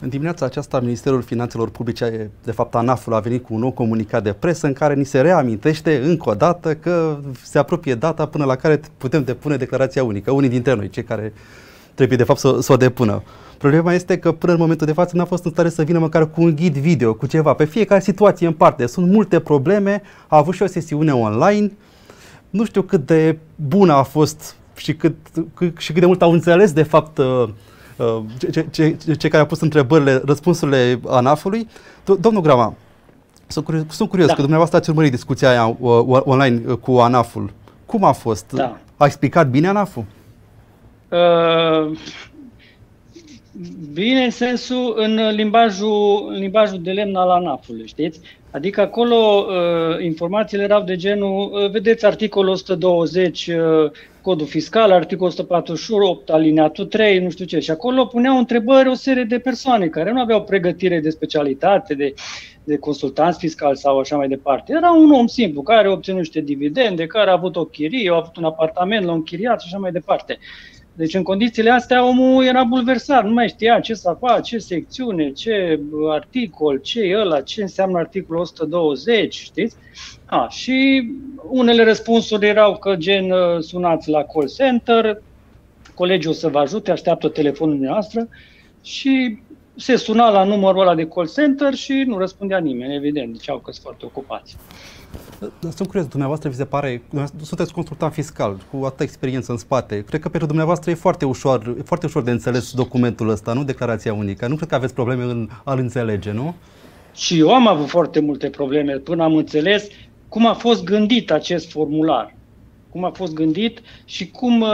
În dimineața aceasta, Ministerul Finanțelor Publice, de fapt ANAF-ul, a venit cu un nou comunicat de presă în care ni se reamintește încă o dată că se apropie data până la care putem depune declarația unică. Unii dintre noi, cei care trebuie de fapt să o depună. Problema este că până în momentul de față n-a fost în stare să vină măcar cu un ghid video, cu ceva, pe fiecare situație în parte. Sunt multe probleme, a avut și o sesiune online, nu știu cât de bună a fost și cât de mult au înțeles de fapt cei care au pus întrebările, răspunsurile ANAF-ului. Domnul Grama, sunt curios că dumneavoastră ați urmărit discuția aia online cu ANAF-ul. Cum a fost? Da. A explicat bine ANAF-ul? Bine în sensul, în limbajul de lemn al ANAF-ului, știți? Adică acolo informațiile erau de genul, vedeți articolul 120, codul fiscal, articolul 148, alineatul 3, nu știu ce. Și acolo puneau întrebări o serie de persoane care nu aveau pregătire de specialitate, de consultanți fiscali sau așa mai departe. Era un om simplu care a obținut niște dividende, care a avut o chirie, a avut un apartament, l-a închiriat și așa mai departe. Deci în condițiile astea omul era bulversat, nu mai știa ce să facă, ce secțiune, ce articol, ce e ăla, ce înseamnă articolul 120, știți? Și unele răspunsuri erau că gen sunați la call center, colegii o să vă ajute, așteaptă telefonul noastră și se suna la numărul ăla de call center și nu răspundea nimeni, evident, ziceau că sunt foarte ocupați. Sunt curios, dumneavoastră vi se pare, sunteți consultant fiscal cu atâta experiență în spate, cred că pentru dumneavoastră e foarte ușor de înțeles documentul ăsta, nu declarația unică, nu cred că aveți probleme în a-l înțelege, nu? Și eu am avut foarte multe probleme până am înțeles cum a fost gândit acest formular, cum a fost gândit și cum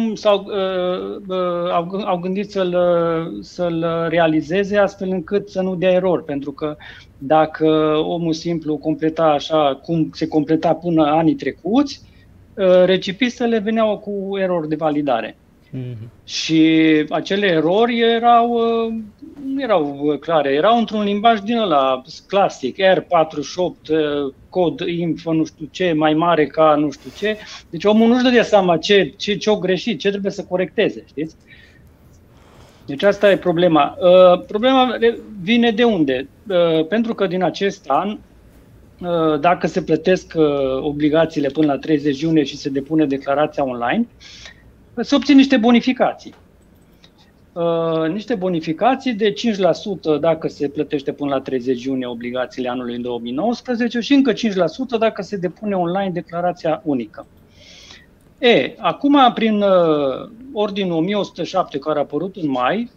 au gândit să-l realizeze astfel încât să nu dea erori, pentru că dacă omul simplu completa așa cum se completa până anii trecuți, recipistele veneau cu erori de validare. Și acele erori nu erau clare, erau într-un limbaj din ăla clasic, R48, cod info, nu știu ce, mai mare ca nu știu ce. Deci omul nu-și dădea seama ce-o greșit, ce trebuie să corecteze, știți? Deci asta e problema. Problema vine de unde? Pentru că din acest an, dacă se plătesc obligațiile până la 30 iunie și se depune declarația online, se obțin niște bonificații. Niște bonificații de 5% dacă se plătește până la 30 iunie obligațiile anului 2019 și încă 5% dacă se depune online declarația unică. Acum, prin ordinul 1107 care a apărut în mai,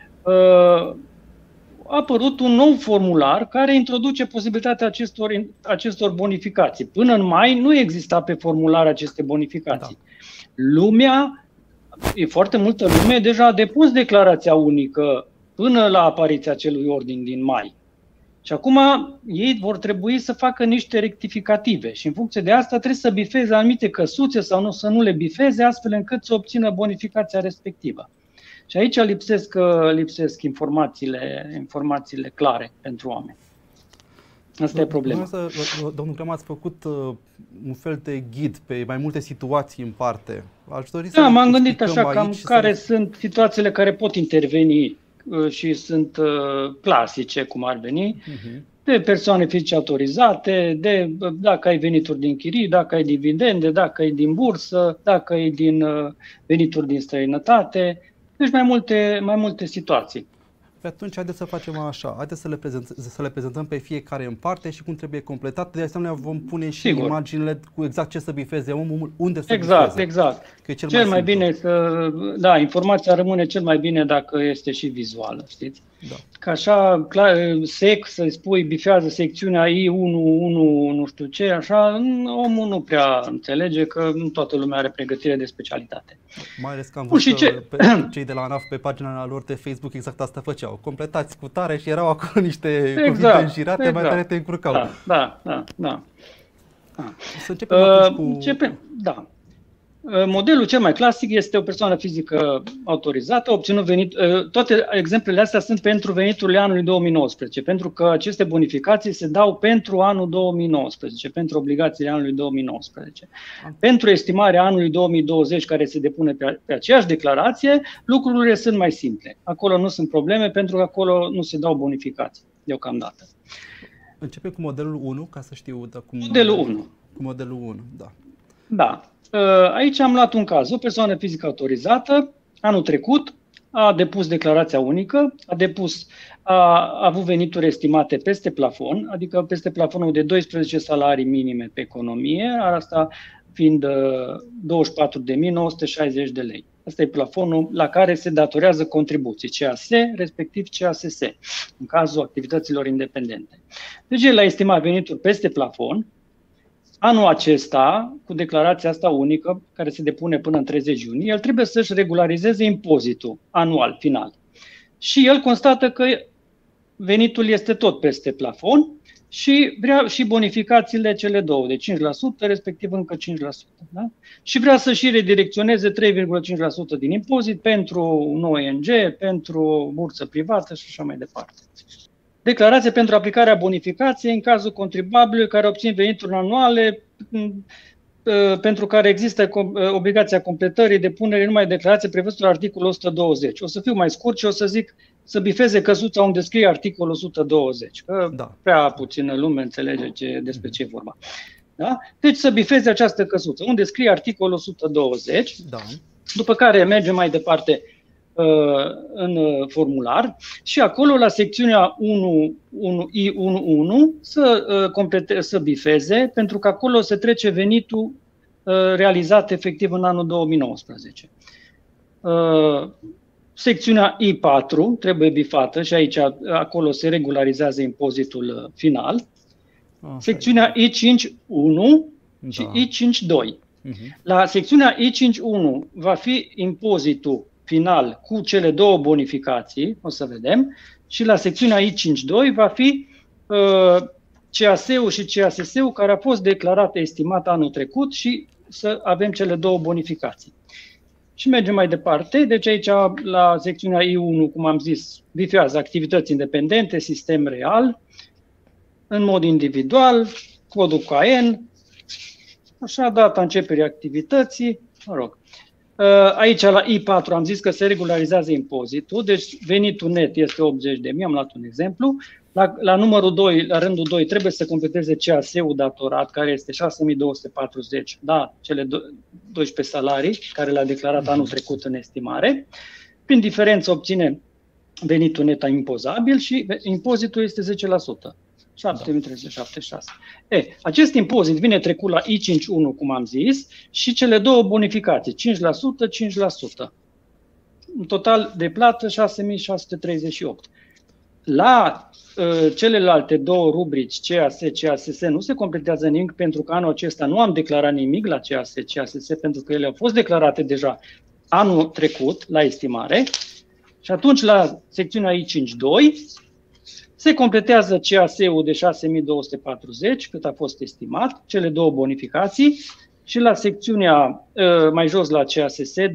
a apărut un nou formular care introduce posibilitatea acestor bonificații. Până în mai nu exista pe formular aceste bonificații. Foarte multă lume deja a depus declarația unică până la apariția acelui ordin din mai. Și acum ei vor trebui să facă niște rectificative și în funcție de asta trebuie să bifeze anumite căsuțe sau nu, să nu le bifeze astfel încât să obțină bonificația respectivă. Și aici lipsesc informațiile clare pentru oameni. Asta e problema. Domnul Grama, ați făcut un fel de ghid pe mai multe situații în parte. Aș dori să m-am gândit așa cam care sunt situațiile care pot interveni și sunt clasice, cum ar veni, de persoane fizice autorizate, de dacă ai venituri din chirii, dacă ai dividende, dacă ai din bursă, dacă ai din venituri din străinătate, deci mai multe situații. Pe atunci haideți să facem așa, haideți să le prezentăm pe fiecare în parte și cum trebuie completat. De asemenea vom pune și imaginile cu exact ce să bifeze omul, unde să bifeze. Exact. Că e cel mai bine informația rămâne cel mai bine dacă este și vizuală, știți? Da. Că așa, sec, să-i spui, bifează secțiunea I1, nu știu ce, așa, omul nu prea înțelege că nu toată lumea are pregătire de specialitate. Mai ales că am văzut că cei de la ANAF pe pagina lor de Facebook exact asta făceau. Completați cu tare și erau acolo niște cuvinte înșirate, mai tare te încurcau. Da. Să începem atunci cu... Da. Modelul cel mai clasic este o persoană fizică autorizată, obținut venit. Toate exemplele astea sunt pentru veniturile anului 2019, pentru că aceste bonificații se dau pentru anul 2019, pentru obligațiile anului 2019. Pentru estimarea anului 2020, care se depune pe aceeași declarație, lucrurile sunt mai simple. Acolo nu sunt probleme, pentru că acolo nu se dau bonificații deocamdată. Începem cu modelul 1, ca să știu cum... Modelul 1. Cu modelul 1, da. Da. Aici am luat un caz. O persoană fizică autorizată, anul trecut, a depus declarația unică, a avut venituri estimate peste plafon, adică peste plafonul de 12 salarii minime pe economie, asta fiind 24.960 de lei. Asta e plafonul la care se datorează contribuții, CAS, respectiv CASS, în cazul activităților independente. Deci el a estimat venituri peste plafon. Anul acesta, cu declarația asta unică, care se depune până în 30 iunie, el trebuie să-și regularizeze impozitul anual, final. Și el constată că venitul este tot peste plafon și vrea și bonificațiile cele două, de 5%, respectiv încă 5%. Da? Și vrea să și redirecționeze 3,5% din impozit pentru un ONG, pentru o bursă privată și așa mai departe. Declarație pentru aplicarea bonificației în cazul contribuabilului care obține venituri anuale pentru care există obligația completării depunerii numai declarație prevăzută la articolul 120. O să fiu mai scurt și o să zic să bifeze căsuța unde scrie articolul 120, că prea puțină lume înțelege despre ce e vorba. Da? Deci să bifeze această căsuță unde scrie articolul 120, după care mergem mai departe în formular și acolo la secțiunea 1.i.1.1 să bifeze, pentru că acolo se trece venitul realizat efectiv în anul 2019. Secțiunea I4 trebuie bifată și acolo se regularizează impozitul final. Secțiunea I5.1 și I5.2. La secțiunea I5.1 va fi impozitul final cu cele două bonificații, o să vedem, și la secțiunea I5.2 va fi CAS-ul și CASS-ul care a fost declarat estimat anul trecut și să avem cele două bonificații. Și mergem mai departe, deci aici la secțiunea I1, cum am zis, bifează activități independente, sistem real, în mod individual, codul CAEN, așa, data începerii activității, mă rog. Aici la I4 am zis că se regularizează impozitul, deci venitul net este 80.000, am luat un exemplu. La numărul 2, la rândul 2, trebuie să completeze CAS-ul datorat, care este 6.240, da, cele 12 salarii, care le-a declarat anul trecut în estimare. Prin diferență obține venitul net impozabil și impozitul este 10%. 7.376. Acest impozit vine trecut la I5.1, cum am zis, și cele două bonificații, 5%. În total de plată 6.638. La celelalte două rubrici, CAS, CASS, nu se completează nimic, pentru că anul acesta nu am declarat nimic la CAS, CASS, pentru că ele au fost declarate deja anul trecut la estimare. Și atunci la secțiunea I5.2 se completează CAS-ul de 6.240, cât a fost estimat, cele două bonificații, și la secțiunea mai jos la CASS 2.496,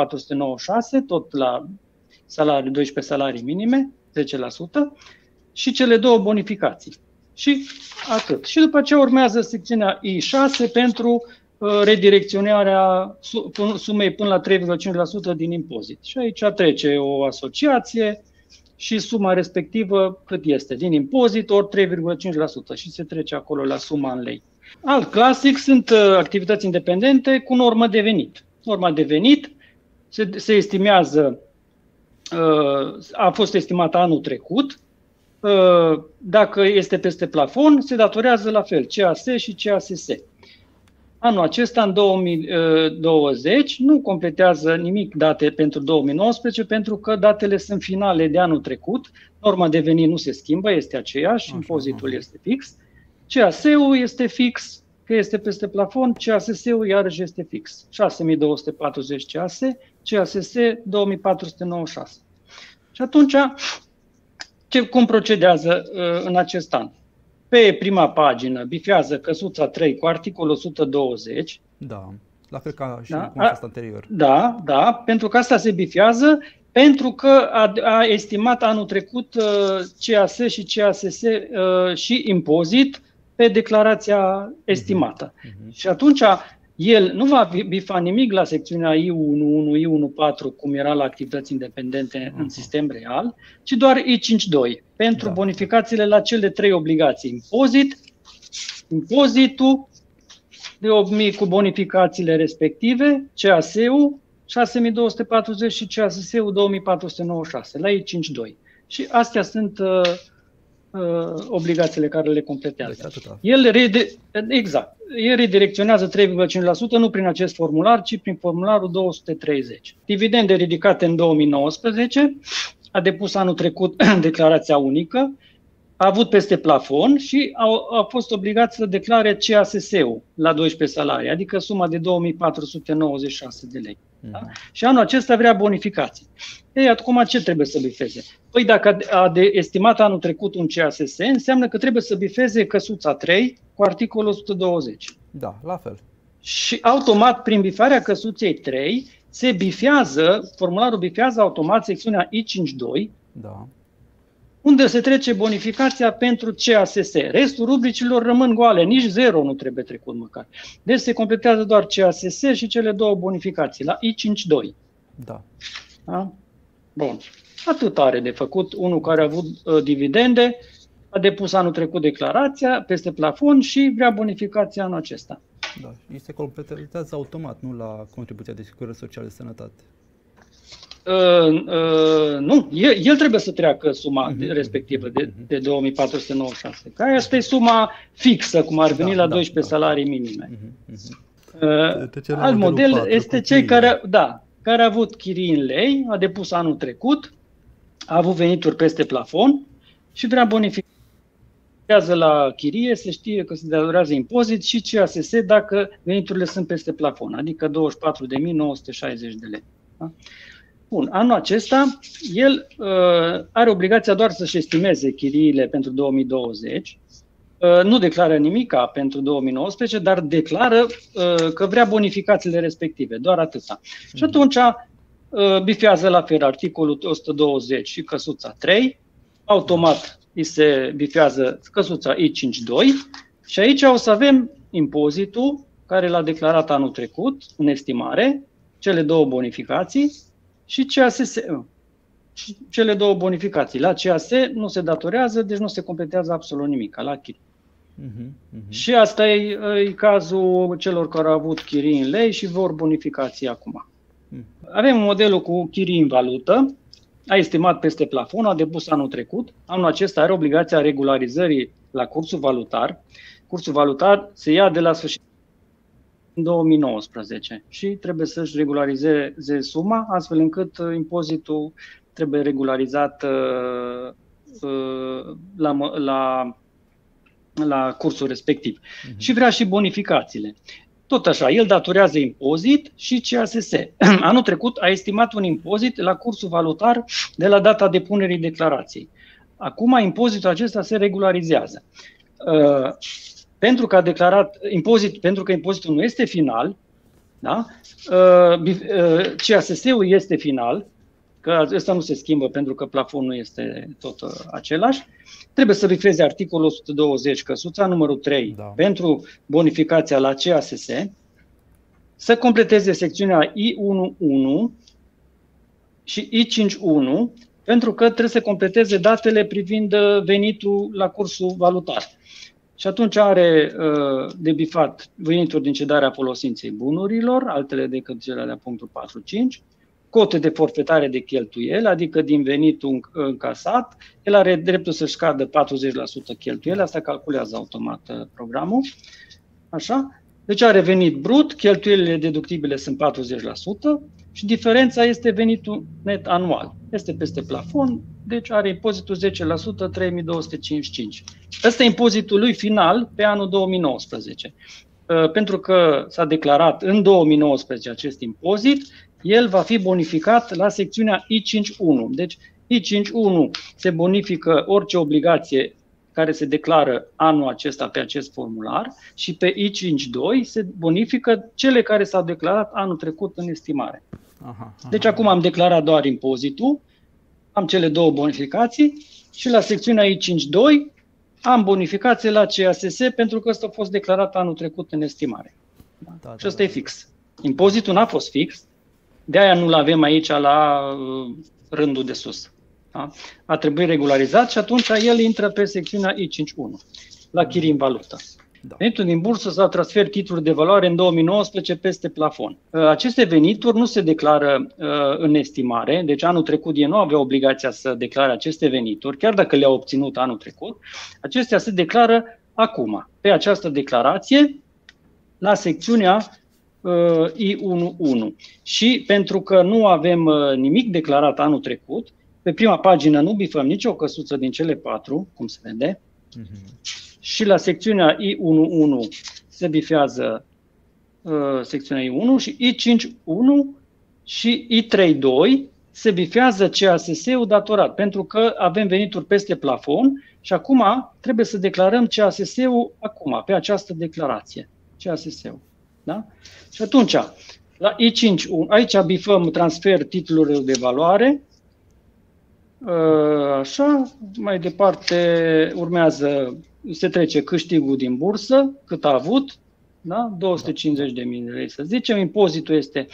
tot la 12 salarii minime, 10%, și cele două bonificații. Și atât. Și după aceea urmează secțiunea I6 pentru redirecționarea sumei până la 3,5% din impozit. Și aici trece o asociație și suma respectivă cât este, din impozit ori 3,5% și se trece acolo la suma în lei. Alt clasic sunt activități independente cu normă de venit. Norma de venit se estimează, a fost estimată anul trecut, dacă este peste plafon, se datorează la fel CAS și CASS. Anul acesta, în 2020, nu completează nimic date pentru 2019, pentru că datele sunt finale de anul trecut, norma de venit nu se schimbă, este aceeași, impozitul este fix, CAS-ul este fix, că este peste plafon, CASS-ul iarăși este fix, 6.240 CAS, CASS 2.496. Și atunci, cum procedează în acest an? Pe prima pagină bifează căsuța 3 cu articolul 120. Da. La fel ca și cum a fost anterior. Da, pentru că asta se bifează, pentru că a estimat anul trecut CAS și CASS și impozit pe declarația estimată. Și atunci el nu va bifa nimic la secțiunea I11, I14, cum era la activități independente în sistem real, ci doar I52, pentru bonificațiile la cele 3 obligații. Impozitul de 8.000 cu bonificațiile respective, CAS-ul 6.240 și CASS-ul 2.496, la I52. Și astea sunt obligațiile care le completează. El redirecționează 3,5%, nu prin acest formular, ci prin formularul 230. Dividende ridicate în 2019, a depus anul trecut declarația unică, a avut peste plafon și a fost obligat să declare CASS-ul la 12 salarii, adică suma de 2.496 de lei. Da? Și anul acesta vrea bonificații. Ei, acum ce trebuie să bifeze? Păi dacă a estimat anul trecut un CASS, înseamnă că trebuie să bifeze căsuța 3 cu articolul 120. Da, la fel. Și automat, prin bifarea căsuței 3, se bifează, formularul bifează automat secțiunea I52, unde se trece bonificația pentru CASS. Restul rubricilor rămân goale, nici 0 nu trebuie trecut măcar. Deci se completează doar CASS și cele 2 bonificații, la I52. Da. Bun. Atât are de făcut unul care a avut dividende, a depus anul trecut declarația peste plafon și vrea bonificația anul acesta. Da, și se completează automat, nu la contribuția de asigurări sociale de sănătate. Nu, el trebuie să treacă suma respectivă de 2496. Că asta e suma fixă, cum ar veni la 12 salarii minime. Alt model este cei care a avut chirii în lei, a depus anul trecut, a avut venituri peste plafon și vrea bonificație. La chirie se știe că se datorează impozit și CASS dacă veniturile sunt peste plafon, adică 24.960 de lei. Da? Bun, anul acesta el are obligația doar să-și estimeze chiriile pentru 2020, nu declară nimica pentru 2019, dar declară că vrea bonificațiile respective, doar atâta. Și atunci bifează la fel articolul 120 și căsuța 3, automat îi se bifează căsuța I52 și aici o să avem impozitul care l-a declarat anul trecut în estimare, cele 2 bonificații și CASS. Cele 2 bonificații. La CAS nu se datorează, deci nu se completează absolut nimic, la chirii. Și asta e cazul celor care au avut chirii în lei și vor bonificații acum. Avem modelul cu chirii în valută, a estimat peste plafon, a depus anul trecut. Anul acesta are obligația regularizării la cursul valutar. Cursul valutar se ia de la sfârșit în 2019 și trebuie să-și regularizeze suma, astfel încât impozitul trebuie regularizat la cursul respectiv. Și vrea și bonificațiile. Tot așa, el datorează impozit și CASS. Anul trecut a estimat un impozit la cursul valutar de la data depunerii declarației. Acum impozitul acesta se regularizează. Pentru că a declarat pentru că impozitul nu este final, da? CASS-ul este final, că ăsta nu se schimbă pentru că plafonul este tot același. Trebuie să bifeze articolul 120, căsuța numărul 3, pentru bonificația la CASS, să completeze secțiunea I11 și I51, pentru că trebuie să completeze datele privind venitul la cursul valutar. Și atunci are de bifat venituri din cedarea folosinței bunurilor, altele decât cele de punctul 4.5, cote de forfetare de cheltuieli, adică din venitul încasat, el are dreptul să-și scadă 40% cheltuieli, asta calculează automat programul. Așa? Deci are venit brut, cheltuielile deductibile sunt 40% și diferența este venitul net anual. Este peste plafon, deci are impozitul 10%, 3.255. Ăsta e impozitul lui final pe anul 2019. Pentru că s-a declarat în 2019 acest impozit, el va fi bonificat la secțiunea I51. Deci I51 se bonifică orice obligație care se declară anul acesta pe acest formular și pe I52 se bonifică cele care s-au declarat anul trecut în estimare. Deci acum am declarat doar impozitul, am cele două bonificații și la secțiunea I52 am bonificație la CASS pentru că ăsta a fost declarat anul trecut în estimare. Și ăsta e fix. Impozitul n-a fost fix, de-aia nu-l avem aici la rândul de sus. Da? A trebuit regularizat și atunci el intră pe secțiunea I51, la chirii în valută. Venitul din bursă sau transfer titluri de valoare în 2019 peste plafon. Aceste venituri nu se declară în estimare, deci anul trecut ei nu aveau obligația să declare aceste venituri, chiar dacă le-au obținut anul trecut. Acestea se declară acum, pe această declarație, la secțiunea I11. Și pentru că nu avem nimic declarat anul trecut, pe prima pagină nu bifăm nicio căsuță din cele 4, cum se vede, și la secțiunea I11 se bifează secțiunea I1 și I51 și I32 se bifează CASS-ul datorat, pentru că avem venituri peste plafon și acum trebuie să declarăm CASS-ul acum, pe această declarație. CASS-ul. Da? Și atunci, la I51, aici bifăm transfer titlurilor de valoare. Așa, mai departe urmează, se trece câștigul din bursă, cât a avut, da? 250.000 de lei să zicem, impozitul este 10%,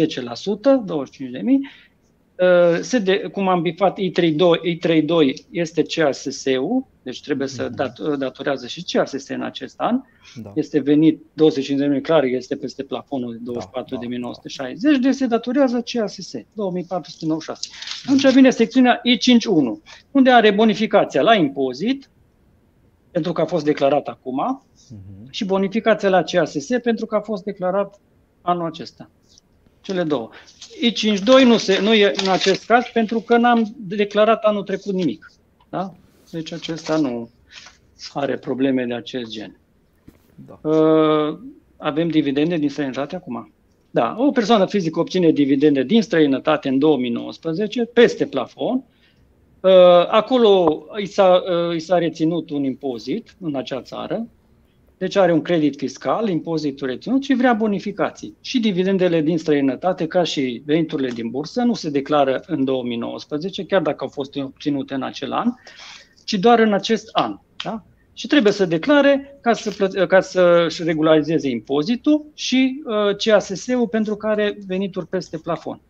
25.000. Cum am bifat I32 este CASS-ul, deci trebuie să datorează și CASS în acest an. Da. Este venit 25.000, clar, este peste plafonul de 24.960, deci se datorează CASS, 2.496. Atunci vine secțiunea I51, unde are bonificația la impozit, pentru că a fost declarat acum, și bonificația la CASS pentru că a fost declarat anul acesta. Cele două. I52 nu e în acest caz pentru că n-am declarat anul trecut nimic. Da? Deci acesta nu are probleme de acest gen. Da. Avem dividende din străinătate acum? Da. O persoană fizică obține dividende din străinătate în 2019 peste plafon. Acolo i s-a reținut un impozit în acea țară. Deci are un credit fiscal, impozitul reținut și vrea bonificații. Și dividendele din străinătate, ca și veniturile din bursă, nu se declară în 2019, chiar dacă au fost obținute în acel an, ci doar în acest an. Da? Și trebuie să declare ca să-și regularizeze impozitul și CASS-ul pentru că are venituri peste plafon.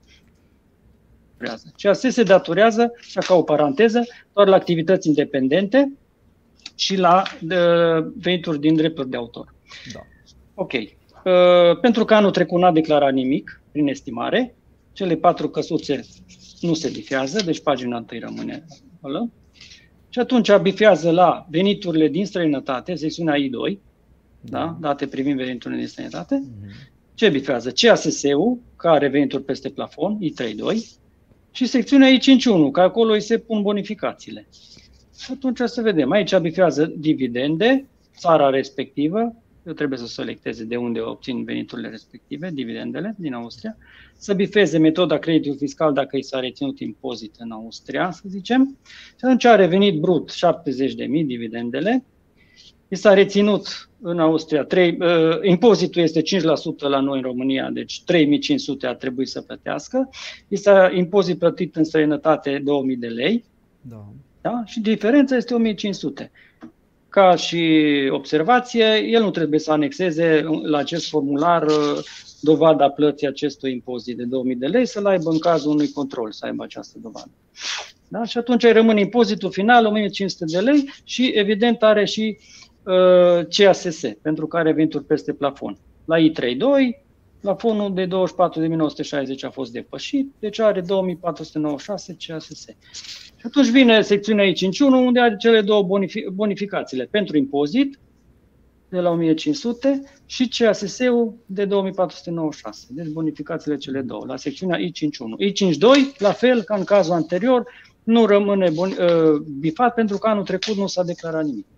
CAS se datorează, așa ca o paranteză, doar la activități independente și la venituri din drepturi de autor. Da. Ok. Pentru că anul trecut n-a declarat nimic prin estimare, cele 4 căsuțe nu se bifează, deci pagina 1 rămâne acolo. Și atunci bifează la veniturile din străinătate, secțiunea I2, da? Date privind veniturile din străinătate. Ce bifează? CASS-ul, care are venituri peste plafon, I32, și secțiunea I51, că acolo îi se pun bonificațiile. Și atunci să vedem. Aici bifează dividende, țara respectivă, eu trebuie să selecteze de unde obțin veniturile respective, dividendele din Austria, să bifeze metoda creditului fiscal dacă i s-a reținut impozit în Austria, să zicem, și atunci are venit brut 70.000 dividendele, i s-a reținut în Austria, impozitul este 5% la noi în România, deci 3.500 ar trebui să plătească, i s-a impozit plătit în străinătate 2.000 de lei, da? Și diferența este 1.500. Ca și observație, el nu trebuie să anexeze la acest formular dovada plății acestui impozit de 2.000 de lei, să-l aibă în cazul unui control, să aibă această dovadă. Da? Și atunci rămâne impozitul final, 1.500 de lei și evident are și CASS, pentru că are venituri peste plafon. La I32, plafonul de 24.960 a fost depășit, deci are 2.496 CASS. Și atunci vine secțiunea I51, unde are cele două bonificațiile pentru impozit de la 1.500 și CASS-ul de 2.496. Deci bonificațiile cele două, la secțiunea I51. I52, la fel ca în cazul anterior, nu rămâne bifat pentru că anul trecut nu s-a declarat nimic.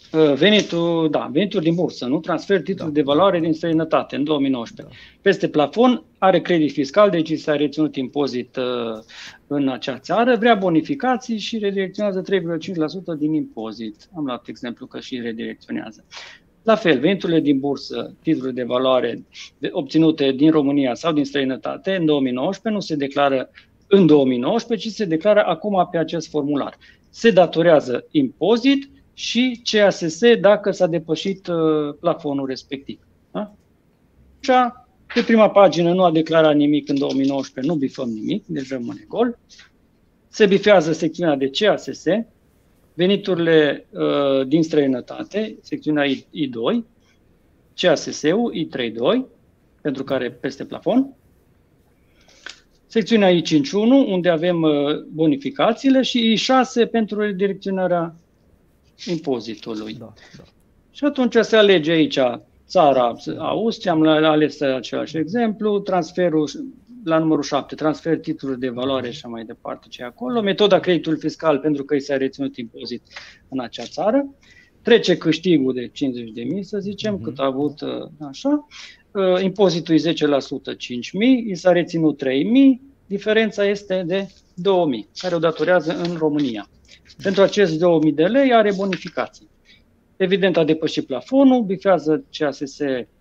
Venituri din bursă, nu? Transfer titluri de valoare din străinătate în 2019. Peste plafon, are credit fiscal, deci s-a reținut impozit în acea țară, vrea bonificații și redirecționează 3,5% din impozit. Am luat exemplu că și redirecționează. La fel, veniturile din bursă, titluri de valoare obținute din România sau din străinătate în 2019 nu se declară în 2019, ci se declară acum pe acest formular. Se datorează impozit și CASS dacă s-a depășit plafonul respectiv. Da? Și pe prima pagină nu a declarat nimic în 2019, nu bifăm nimic, deci rămâne gol. Se bifează secțiunea de CASS, veniturile din străinătate, secțiunea I2, CASS-ul, I3.2, pentru care peste plafon, secțiunea I5.1, unde avem bonificațiile, și I6 pentru redirecționarea impozitului. Da. Și atunci se alege aici țara Austria, am ales același exemplu, transferul la numărul 7, transfer titluri de valoare și mai departe ce e acolo, metoda creditului fiscal pentru că i s-a reținut impozit în acea țară, trece câștigul de 50.000, să zicem, cât a avut așa, impozitul e 10%, 5.000, i s-a reținut 3.000, diferența este de 2.000, care o datorează în România. Pentru acești 2.000 de lei are bonificații. Evident a depășit plafonul, bifează CASS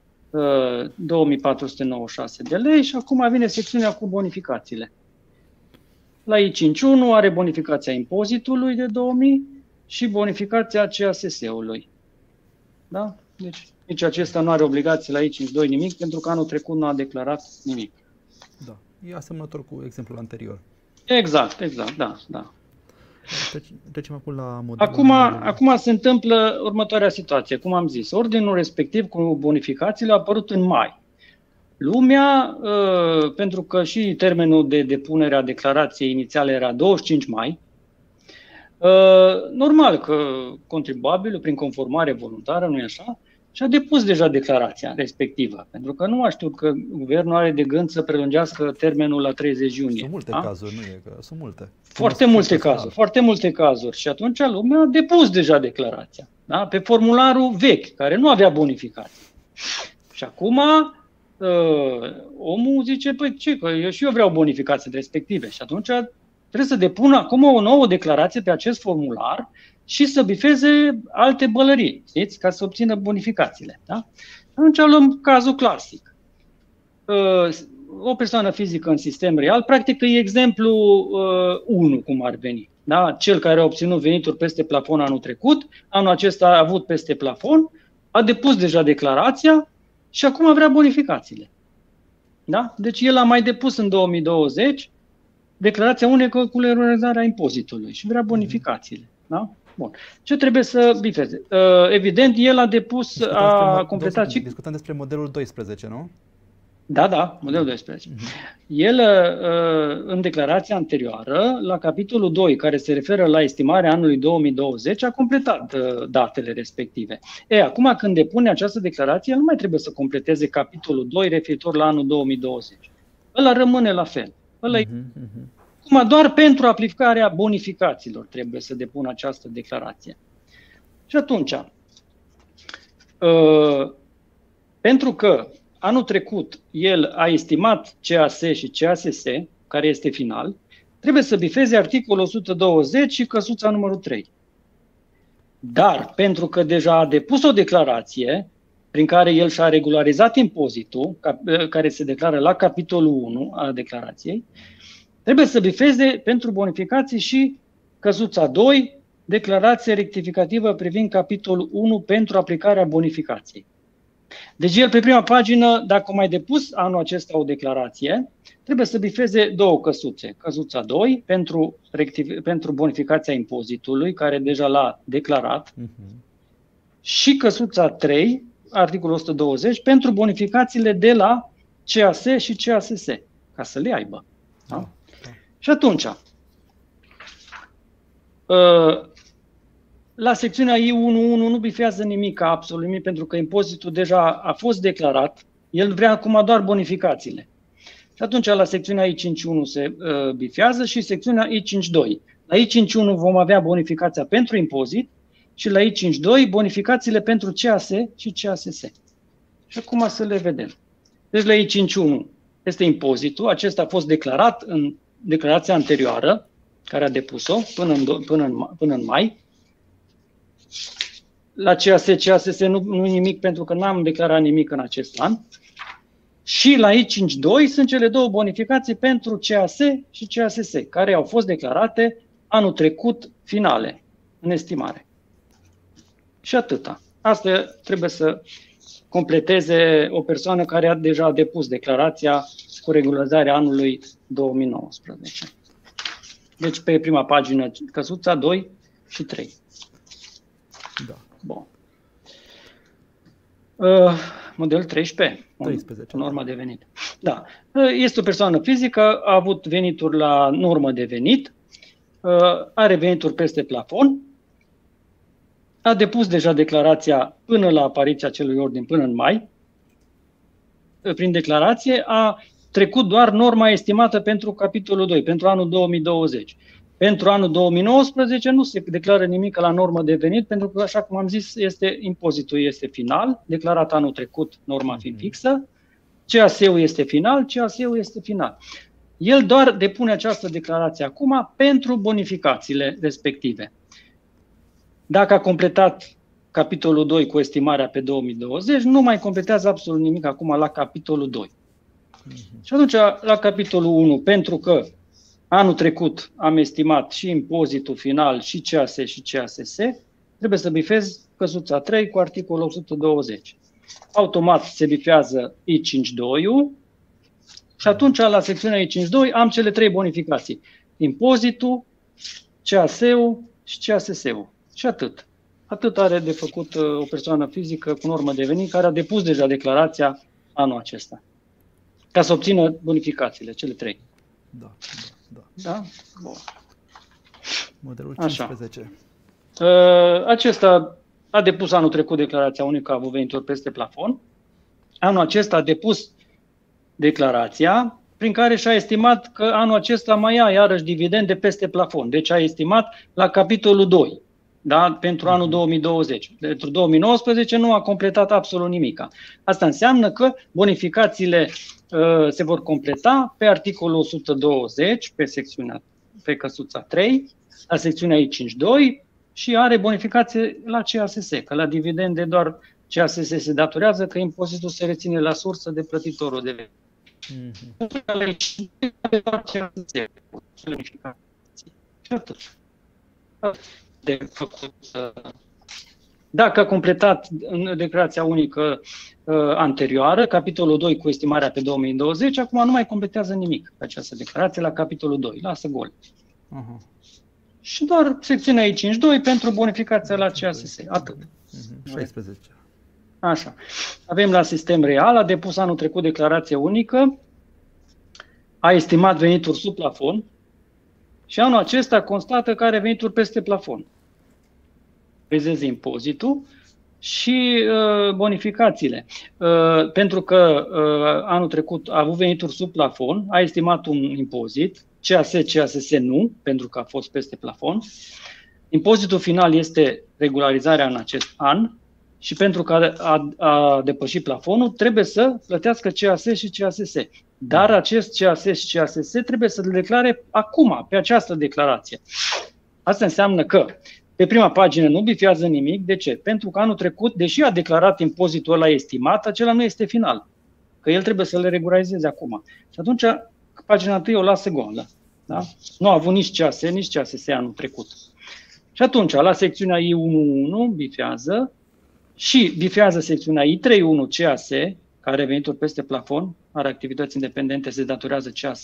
2496 de lei și acum vine secțiunea cu bonificațiile. La I5.1 are bonificația impozitului de 2000 și bonificația CASS-ului. Da? Deci nici acesta nu are obligație la I5.2 nimic, pentru că anul trecut nu a declarat nimic. Da, e asemănător cu exemplul anterior. Exact, da. Trecem acum la modelul. Acum se întâmplă următoarea situație. Cum am zis, ordinul respectiv cu bonificațiile a apărut în mai. Lumea, pentru că și termenul de depunere a declarației inițiale era 25 mai, normal că contribuabilul, prin conformare voluntară, nu e așa, și-a depus deja declarația respectivă, pentru că nu a știut că guvernul are de gând să prelungească termenul la 30 iunie. Sunt multe cazuri, nu e că sunt multe. Foarte multe cazuri. Și atunci lumea a depus deja declarația, da? Pe formularul vechi, care nu avea bonificație. Și acum omul zice, păi ce, că eu vreau bonificații respective. Și atunci trebuie să depună acum o nouă declarație pe acest formular și să bifeze alte bălării, știți, ca să obțină bonificațiile. Da? Atunci luăm cazul clasic. O persoană fizică în sistem real, practic e exemplu 1, cum ar veni. Da? Cel care a obținut venituri peste plafon anul trecut, anul acesta a avut peste plafon, a depus deja declarația și acum vrea bonificațiile. Da? Deci el a mai depus în 2020 declarația unică cu realizarea impozitului și vrea bonificațiile. Da? Bun. Ce trebuie să bifeze? Evident, el a depus, a completat și... Discutăm despre modelul 12, nu? Da, modelul 12. El, în declarația anterioară, la capitolul 2, care se referă la estimarea anului 2020, a completat datele respective. Acum, când depune această declarație, el nu mai trebuie să completeze capitolul 2 referitor la anul 2020. Ăla rămâne la fel. Acum, doar pentru aplicarea bonificațiilor trebuie să depună această declarație. Și atunci, pentru că anul trecut el a estimat CAS și CASS, care este final, trebuie să bifeze articolul 120 și căsuța numărul 3. Dar pentru că deja a depus o declarație prin care el și-a regularizat impozitul, care se declară la capitolul 1 al declarației, trebuie să bifeze pentru bonificații și căsuța 2, declarație rectificativă privind capitolul 1 pentru aplicarea bonificației. Deci el pe prima pagină, dacă a mai depus anul acesta o declarație, trebuie să bifeze două căsuțe. Căsuța 2 pentru bonificația impozitului, care deja l-a declarat, și căsuța 3, articolul 120, pentru bonificațiile de la CAS și CASS, ca să le aibă. Da? Și atunci, la secțiunea I1.1 nu bifează nimic, absolut nimic, pentru că impozitul deja a fost declarat, el vrea acum doar bonificațiile. Și atunci la secțiunea I5.1 se bifează și secțiunea I5.2. La I5.1 vom avea bonificația pentru impozit și la I52 bonificațiile pentru CAS și CASS. Și acum să le vedem. Deci la I51 este impozitul, acesta a fost declarat în declarația anterioară, care a depus-o până în mai. La CAS nu nimic, pentru că n-am declarat nimic în acest an. Și la I52 sunt cele două bonificații pentru CAS și CASS, care au fost declarate anul trecut finale, în estimare. Și atâta. Asta trebuie să completeze o persoană care deja a depus declarația cu regularizarea anului 2019. Deci pe prima pagină căsuța 2 și 3. Da. Bun. Model 13. 13. Norma de venit. Da. Este o persoană fizică, a avut venituri la normă de venit, are venituri peste plafon, a depus deja declarația până la apariția acelui ordin, până în mai. Prin declarație a trecut doar norma estimată pentru capitolul 2, pentru anul 2020. Pentru anul 2019 nu se declară nimic la normă de venit, pentru că, așa cum am zis, impozitul este final, declarat anul trecut, norma fiind fixă, CAS-ul este final, CAS-ul este final. El doar depune această declarație acum pentru bonificațiile respective. Dacă a completat capitolul 2 cu estimarea pe 2020, nu mai completează absolut nimic acum la capitolul 2. Și atunci, la capitolul 1, pentru că anul trecut am estimat și impozitul final, și CAS și CASS, trebuie să bifez căsuța 3 cu articolul 120. Automat se bifează I52-ul și atunci la secțiunea I52 am cele trei bonificații. Impozitul, CAS-ul și CASS-ul. Și atât. Atât are de făcut o persoană fizică cu normă de venit care a depus deja declarația anul acesta. Ca să obțină bonificațiile, cele trei. Da. Da? Bun. Modelul 15. Acesta a depus anul trecut declarația unică, a avut venituri peste plafon. Anul acesta a depus declarația prin care și-a estimat că anul acesta mai ia iarăși dividende peste plafon. Deci a estimat la capitolul 2, da? Pentru anul 2020. Pentru 2019 nu a completat absolut nimic. Asta înseamnă că bonificațiile se vor completa pe articolul 120, pe căsuța 3, la secțiunea I52 și are bonificație la CASS, că la dividende doar CASS se datorează, că impozitul se reține la sursă de plătitorul de de făcut. Dacă a completat în declarația unică anterioară, capitolul 2 cu estimarea pe 2020, acum nu mai completează nimic pe această declarație la capitolul 2, lasă gol. Și doar secțiunea I52 pentru bonificația la CASS, atât. 16. Așa. Avem la sistem real, a depus anul trecut declarație unică, a estimat venituri sub plafon și anul acesta constată că are venituri peste plafon. Prezeze impozitul și bonificațiile. Pentru că anul trecut a avut venituri sub plafon, a estimat un impozit, CASS nu, pentru că a fost peste plafon. Impozitul final este regularizarea în acest an și pentru că a depășit plafonul, trebuie să plătească CAS și CASS. Dar acest CAS și CASS trebuie să le declare acum, pe această declarație. Asta înseamnă că pe prima pagină nu bifează nimic. De ce? Pentru că anul trecut, deși a declarat impozitul ăla estimat, acela nu este final. Că el trebuie să le regularizeze acum. Și atunci, pagina 1 o lasă goală. Da? Nu a avut nici CAS, nici CASS anul trecut. Și atunci, la secțiunea I11 bifează și bifează secțiunea I31 CAS, care are venituri peste plafon, are activități independente, se datorează CAS.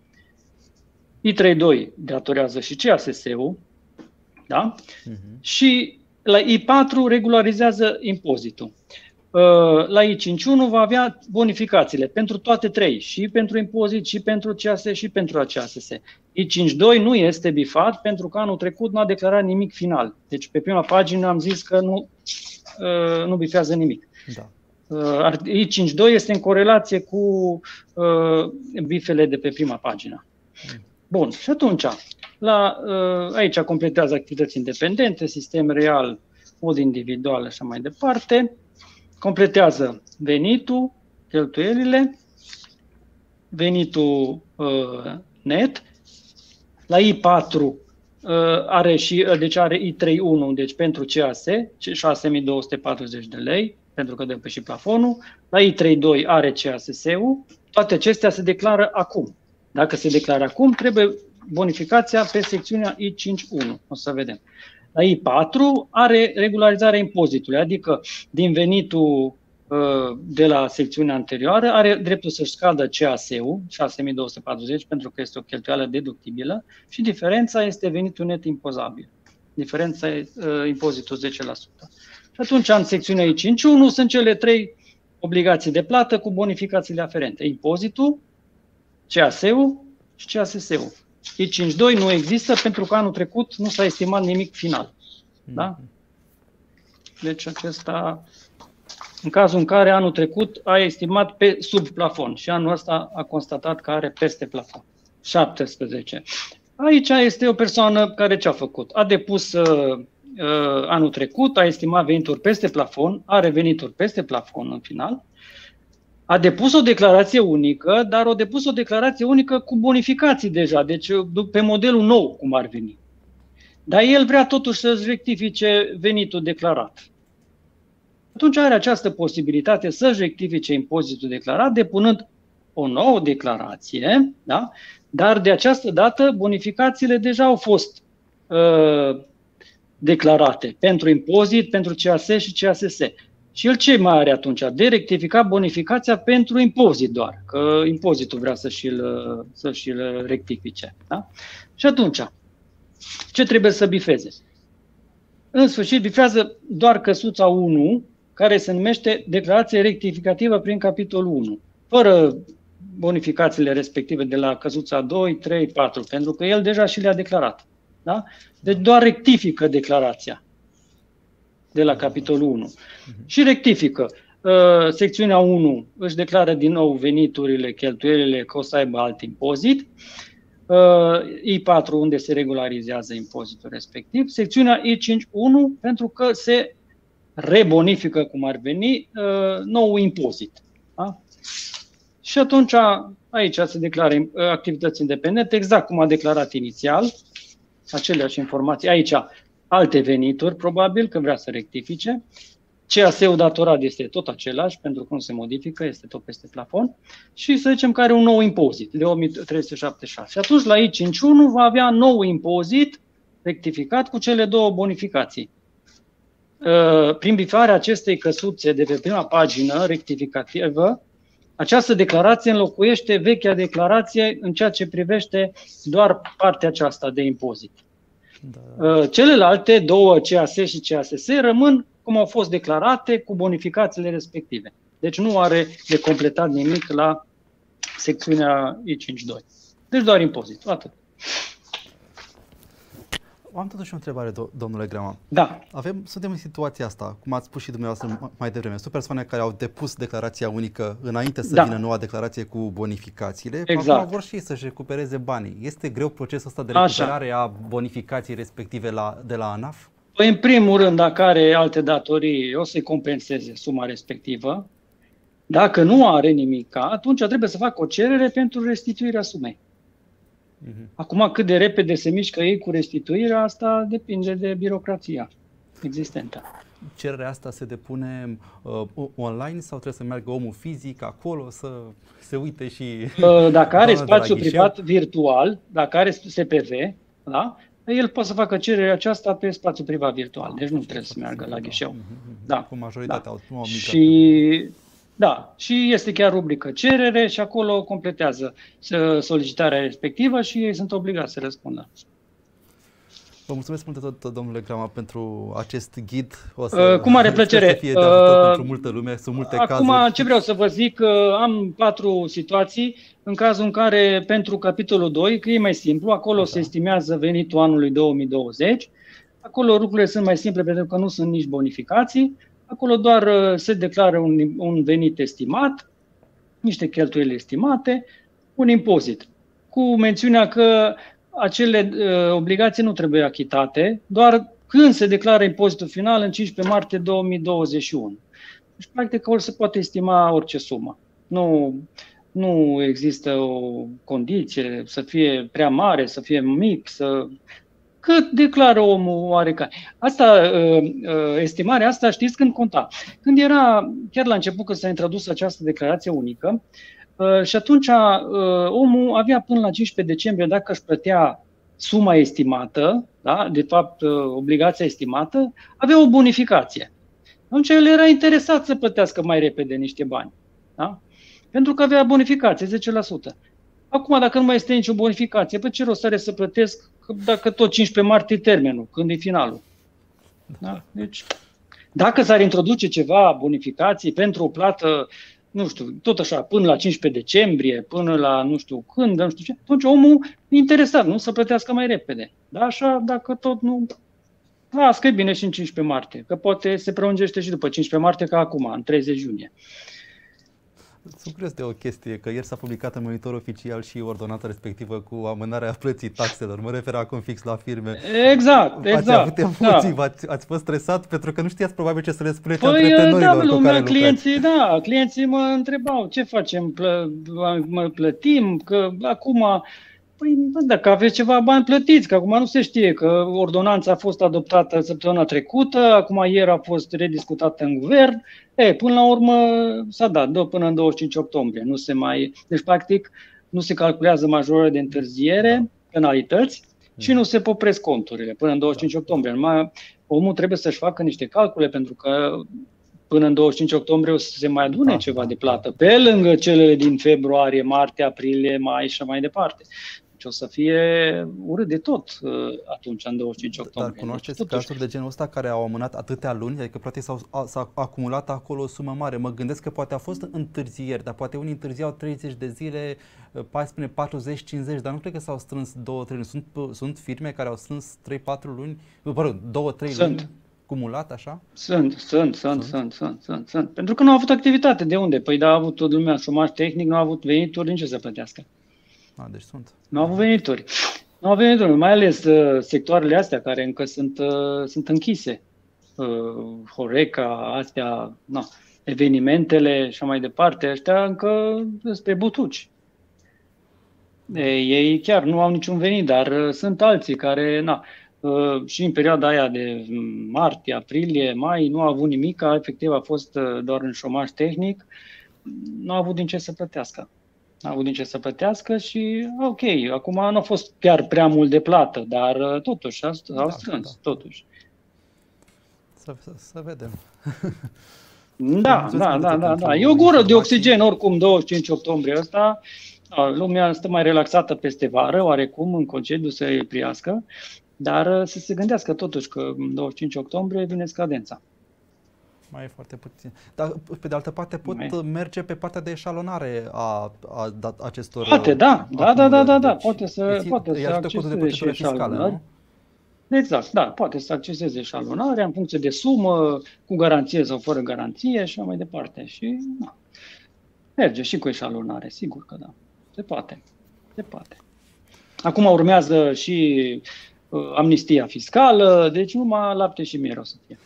I32 datorează și CASS-ul. Da? Și la I4 regularizează impozitul. La I51 va avea bonificațiile pentru toate trei, și pentru impozit, și pentru CAS, și pentru CASS. I52 nu este bifat pentru că anul trecut nu a declarat nimic final. Deci pe prima pagină am zis că nu bifează nimic. Da. I52 este în corelație cu bifele de pe prima pagină. Bun, și atunci, aici completează activități independente, sistem real, mod individual, așa mai departe. Completează venitul, cheltuielile, venitul net. La I4 are I31, deci pentru CAS, 6.240 de lei, pentru că depăși plafonul. La I32 are CASS-ul. Toate acestea se declară acum. Dacă se declară acum, trebuie bonificația pe secțiunea I5.1. O să vedem. La I4 are regularizarea impozitului, adică din venitul de la secțiunea anterioară are dreptul să-și scadă CAS-ul, 6.240, pentru că este o cheltuială deductibilă și diferența este venitul net impozabil. Diferența e impozitul 10%. Și atunci, în secțiunea I5.1 sunt cele 3 obligații de plată cu bonificațiile aferente. Impozitul, CAS-ul și CASS-ul. I5.2 nu există pentru că anul trecut nu s-a estimat nimic final. Da? Deci acesta, în cazul în care anul trecut a estimat pe sub plafon și anul ăsta a constatat că are peste plafon. 17. Aici este o persoană care ce a făcut? A depus anul trecut, a estimat venituri peste plafon, are venituri peste plafon în final, a depus o declarație unică, dar a depus o declarație unică cu bonificații deja, deci pe modelul nou cum ar veni. Dar el vrea totuși să-și rectifice venitul declarat. Atunci are această posibilitate să-și rectifice impozitul declarat, depunând o nouă declarație, da? Dar de această dată bonificațiile deja au fost declarate pentru impozit, pentru CAS și CASS. Și el ce mai are atunci? De rectificat bonificația pentru impozit doar, că impozitul vrea să și-l rectifice. Da? Și atunci, ce trebuie să bifeze? În sfârșit, bifează doar căsuța 1, care se numește declarație rectificativă prin capitolul 1, fără bonificațiile respective de la căsuța 2, 3, 4, pentru că el deja și le-a declarat. Da? Deci doar rectifică declarația de la capitolul 1. Și rectifică. Secțiunea 1 își declară din nou veniturile, cheltuielile, că o să aibă alt impozit. I4 unde se regularizează impozitul respectiv. Secțiunea I5.1 pentru că se rebonifică, cum ar veni, nou impozit. Da? Și atunci aici se declară activități independente, exact cum a declarat inițial, aceleași informații. Aici alte venituri, probabil, că vrea să rectifice. CAS-ul datorat este tot același, pentru că nu se modifică, este tot peste plafon. Și să zicem că are un nou impozit de 8.376. Și atunci la I5.1 va avea nou impozit rectificat cu cele două bonificații. Prin bifarea acestei căsuțe de pe prima pagină rectificativă, această declarație înlocuiește vechea declarație în ceea ce privește doar partea aceasta de impozit. Da. Celelalte două, CAS și CASS, rămân cum au fost declarate cu bonificațiile respective. Deci nu are de completat nimic la secțiunea I5.2. Deci doar impozit. Atât. Am totuși o întrebare, domnule Grama. Da. Suntem în situația asta, cum ați spus și dumneavoastră mai devreme. Sunt persoane care au depus declarația unică înainte să vină noua declarație cu bonificațiile. Exact. Acum vor și ei să-și recupereze banii. Este greu procesul ăsta de recuperare a bonificației respective de la ANAF? Păi, în primul rând, dacă are alte datorii, o să-i compenseze suma respectivă. Dacă nu are nimic, atunci trebuie să facă o cerere pentru restituirea sumei. Acum, cât de repede se mișcă ei cu restituirea, asta depinde de birocrația existentă. Cererea asta se depune online sau trebuie să meargă omul fizic acolo să se uite și... Dacă are spațiu privat virtual, dacă are SPV, da, el poate să facă cererea aceasta pe spațiu privat virtual. Deci nu trebuie să meargă la ghișeu. Da. Cu majoritatea. Da. Și este chiar rubrică cerere și acolo completează solicitarea respectivă și ei sunt obligați să răspundă. Vă mulțumesc mult tot, domnule Grama, pentru acest ghid. Cu mare plăcere. Să fie de ajutor pentru multă lume, sunt multe cazuri. Acum, ce vreau să vă zic, am 4 situații în cazul în care, pentru capitolul 2, că e mai simplu, acolo se estimează venitul anului 2020, acolo lucrurile sunt mai simple pentru că nu sunt nici bonificații, acolo doar se declară un venit estimat, niște cheltuieli estimate, un impozit, cu mențiunea că acele obligații nu trebuie achitate, doar când se declară impozitul final în 15 martie 2021. Deci, practic, ori se poate estima orice sumă. Nu există o condiție să fie prea mare, să fie mic, cât declară omul oarecare. Asta, estimarea asta, știți când conta? Când era, chiar la început, când s-a introdus această declarație unică, și atunci omul avea până la 15 decembrie, dacă își plătea suma estimată, da? De fapt obligația estimată, avea o bonificație. Atunci el era interesat să plătească mai repede niște bani. Da? Pentru că avea bonificație, 10%. Acum, dacă nu mai este nicio bonificație, pe ce rost are să plătesc dacă tot 15 martie termenul, când e finalul? Da? Deci, dacă s-ar introduce ceva bonificații pentru o plată, nu știu, tot așa, până la 15 decembrie, până la nu știu când, nu știu ce, atunci omul e interesat, nu? Să plătească mai repede. Da? Așa, dacă tot nu... Las că e bine și în 15 martie, că poate se prelungește și după 15 martie ca acum, în 30 iunie. Sunt curios de o chestie, că ieri s-a publicat în Monitor Oficial și ordonata respectivă cu amânarea plății taxelor. Mă refer acum fix la firme. Exact. Ați avut emoții, da. Ați fost stresat pentru că nu știați probabil ce să le spuneți antreprenorilor cu care lucrați. Clienții mă întrebau ce facem, mă plătim, că acum... Păi, dacă aveți ceva bani plătiți, că acum nu se știe, că ordonanța a fost adoptată săptămâna trecută, acum ieri a fost rediscutată în guvern, până la urmă s-a dat, până în 25 octombrie. Deci, practic, nu se calculează majorare de întârziere, penalități, și nu se popresc conturile până în 25 octombrie. Numai omul trebuie să-și facă niște calcule, pentru că până în 25 octombrie o să se mai adune ceva de plată, pe lângă cele din februarie, martie, aprilie, mai și mai departe. O să fie urât de tot atunci, în 25 octombrie. Dar cunoașteți cazuri de genul ăsta care au amânat atâtea luni, adică practic s-a acumulat acolo o sumă mare. Mă gândesc că poate a fost întârzieri, dar poate unii întârziau 30 de zile, 14, 40, 50, dar nu cred că s-au strâns 2-3 luni. Sunt firme care au strâns 3-4 luni, 2-3 luni cumulat, așa? Sunt. Pentru că nu au avut activitate. De unde? Păi da, a avut toată lumea șomaj tehnic, nu a avut venituri, din ce să plătească? Deci sunt. Nu au venituri. Mai ales sectoarele astea care încă sunt închise. Horeca, astea, evenimentele și mai departe, ăștia încă sunt pe butuci. Ei chiar nu au niciun venit, dar sunt alții care, și în perioada aia de martie, aprilie, mai, nu au avut nimic, efectiv a fost doar în șomaj tehnic, nu au avut din ce să plătească. A avut din ce să plătească și ok, acum nu a fost chiar prea mult de plată, dar totuși au strâns, totuși. Să vedem. Da. E o gură de oxigen oricum 25 octombrie ăsta. Lumea stă mai relaxată peste vară, oarecum, în concediu să îi priască, dar să se gândească totuși că 25 octombrie vine scadența. Mai e foarte puțin. Dar, pe de altă parte, pot merge pe partea de eșalonare a acestor... Poate, da. Poate să acceseze și eșalonare. Exact, da. Poate să acceseze eșalonarea în funcție de sumă, cu garanție sau fără garanție și mai departe. Și merge și cu eșalonare, sigur că da. Se poate. Acum urmează și amnistia fiscală, deci numai lapte și miere o să fie.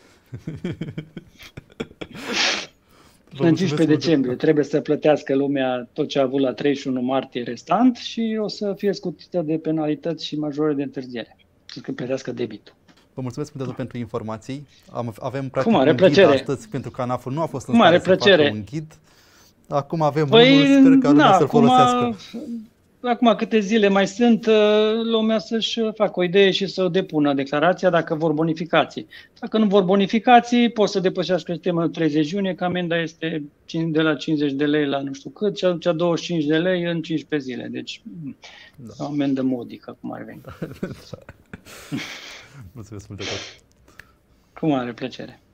În 15 decembrie trebuie să plătească lumea tot ce a avut la 31 martie restant și o să fie scutită de penalități și majore de întârziere. Să plătească debitul. Vă mulțumesc pentru informații. Avem practic un ghid astăzi pentru că ANAF-ul nu a fost în stare să facă un ghid. Acum avem unul, sper că lumea să-l folosească. Acum câte zile mai sunt, lumea să-și facă o idee și să depună declarația dacă vor bonificații. Dacă nu vor bonificații, pot să depășească termenul 30 iunie, că amenda este de la 50 de lei la nu știu cât, și atunci 25 de lei în 15 zile. Deci, o amendă modică, cum ar veni. Mulțumesc mult de tot. Cu mare plăcere.